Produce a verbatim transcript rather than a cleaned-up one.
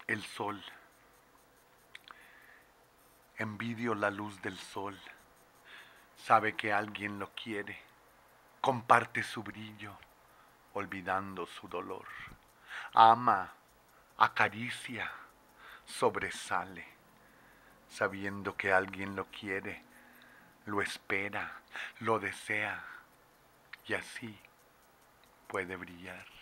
El sol. Envidio la luz del sol. Sabe que alguien lo quiere. Comparte su brillo, olvidando su dolor. Ama, acaricia, sobresale, sabiendo que alguien lo quiere, lo espera, lo desea, y así puede brillar.